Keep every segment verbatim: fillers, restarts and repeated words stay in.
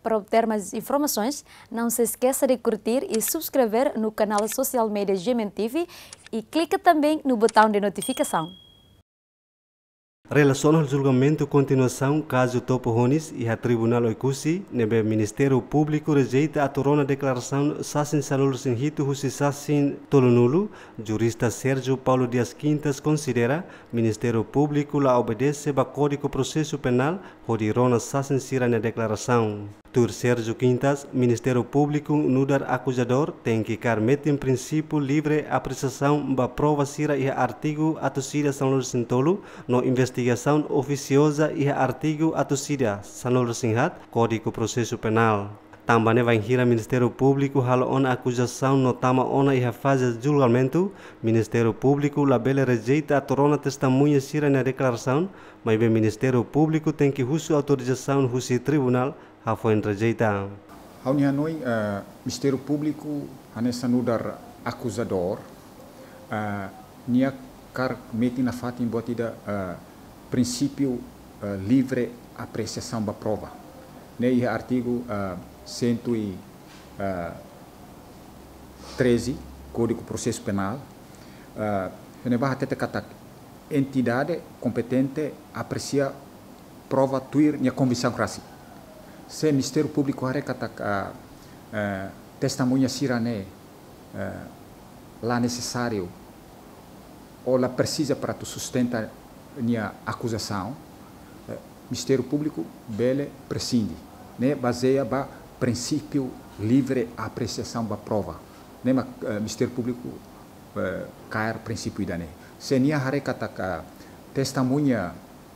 Para obter mais informações, não se esqueça de curtir e subscrever no canal social media G M N T V e clique também no botão de notificação. Relação ao julgamento continuação caso Topo Honis e a Tribunal Oikusi, nebe Ministério Público rejeita a torona declaração Sassin Salul Sinhito Husi Sassin Tolunulu, jurista Sérgio Paulo Dias Quintas considera Ministério Público lá obedece ao Código Processo Penal, onde rona Sassin Sira na declaração. Tur Sérgio Quintas, Ministério Público nudar acusador tem que carmete em princípio livre apreciação da prova sira e artigo atusida Sanol Sintolo no investigação oficiosa e artigo atusida Sanol Sinhat, Código Processo Penal. Também vai gira Ministério Público hal ona acusação no tama ona e a fase de julgamento. Ministério Público labele rejeita a torona testemunha sira na declaração, mas o Ministério Público tem que usu autorização husi tribunal a foi rejeita. Ao Hanoi, uh, Ministério Público anessa nudar acusador, uh, nia car meti na fatin botida uh, princípio uh, livre apreciação da prova. Nei artigo uh, cento e treze Código Processo Penal, uh, até kata entidade competente aprecia prova tuir nia convicção crasi. Se o Ministério Público are kata uh, uh, testemunha sirane uh, lá necessário ou lá precisa para tu sustentar nia acusação, o uh, Ministério Público bele prescinde, né, baseia ba princípio livre apreciação da prova, né, mas o uh, Ministério Público uh, cair princípio idane. Se nia are kata ka testemunha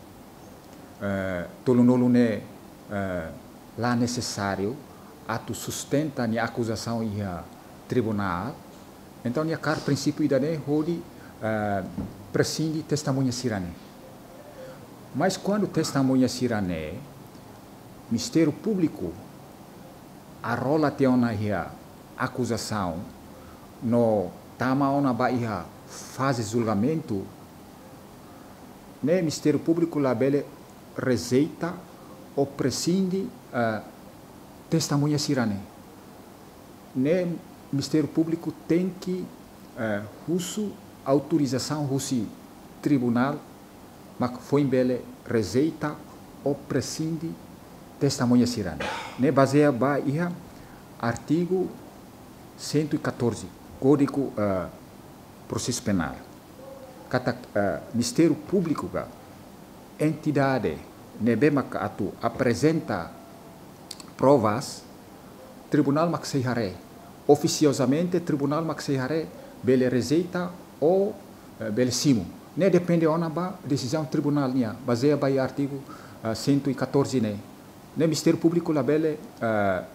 uh, tolunolu ne uh, lá necessário a tu sustenta a acusação e a tribunal, então a car princípio idane hodi uh, prescinde testemunha sirane. Mas quando testemunha sirane, Ministério Público a rola te ona a acusação no tama ona ba ia fase julgamento, né, Ministério Público labele rejeita ou prescinde uh, testemunha sirane. Ne Ministério Público tem que uh, uso autorização russo tribunal, mas foi bele rejeita ou prescinde testemunha sirane. Ne baseia ba ia artigo cento e quatorze Código uh, Processo Penal. Kata uh, Ministério Público ga entidade nebema atu apresenta provas, tribunal maxeihare, oficiosamente tribunal maxeihare bele rejeita ou uh, bele simo. Ne depende ona ba decisão tribunal nia, baseia ba artigo uh, cento e quatorze ne. Ne Ministério Público la bele uh,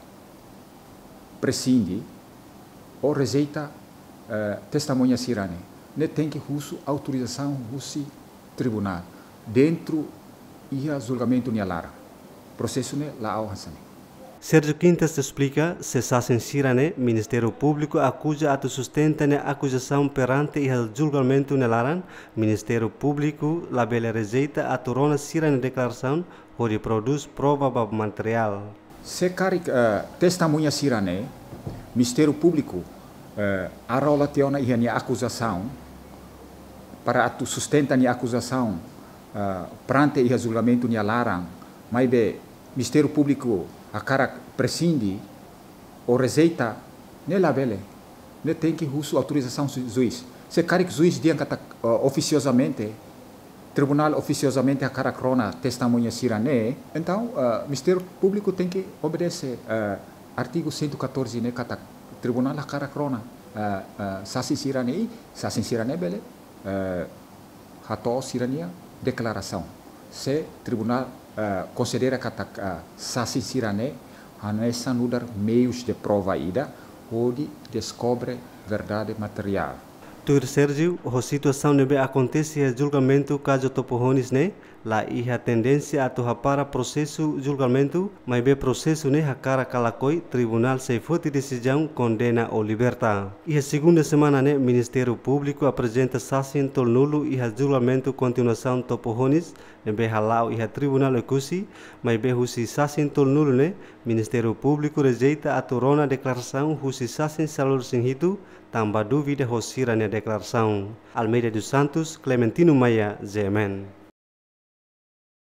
prescinde ou rejeita uh, testemunha sirane. Ne tem que uso autorização russo tribunal dentro ia julgamento nia lara. Processo ne la au hansane. Sérgio Quintas explica se Sassin Sirane, Ministério Público acusa a sustenta a acusação perante e o julgamento ne laran, Ministério Público labele rejeita a torona Sirane declaração onde produz prova ba material. Se carik uh, testemunha Sirane, Ministério Público uh, a rola teona ia nia acusação para a sustenta nia acusação Uh, perante e julgamento nia larang, mas be Ministério Público a cara prescinde ou rejeita, ne labele, ne tem que uso autorização do juiz. Se cara que juiz dia kata uh, oficiosamente, tribunal oficiosamente a cara crona testemunha sirane, então o uh, Ministério Público tem que obedecer uh, artigo cento e quatorze ne kata tribunal a cara crona uh, uh, Sassin Sirane, Sassin Sirane bele uh, hato sirania declaração. Se tribunal uh, considera que uh, Sassin Sirane anessa nudar meios de prova ida, onde descobre verdade material. Tur Sérgio, a situação nebe acontece em julgamento caso Topo Honis ne, la iha tendência a para processo julgamento, mas be processo ne hakara kalakoi tribunal se fote decisão condena ou liberta. E a segunda semana ne Ministério Público apresenta sasin tolnulo e a julgamento continuação topohonis, ne be halau e a tribunal ekusi, mas be husi sasin tolnulo ne Ministério Público rejeita a torona declaração husi sasin salur sinhitu, tambah dúvida hosira ne declaração. Almeida dos Santos, Clementino Maia, Z M N.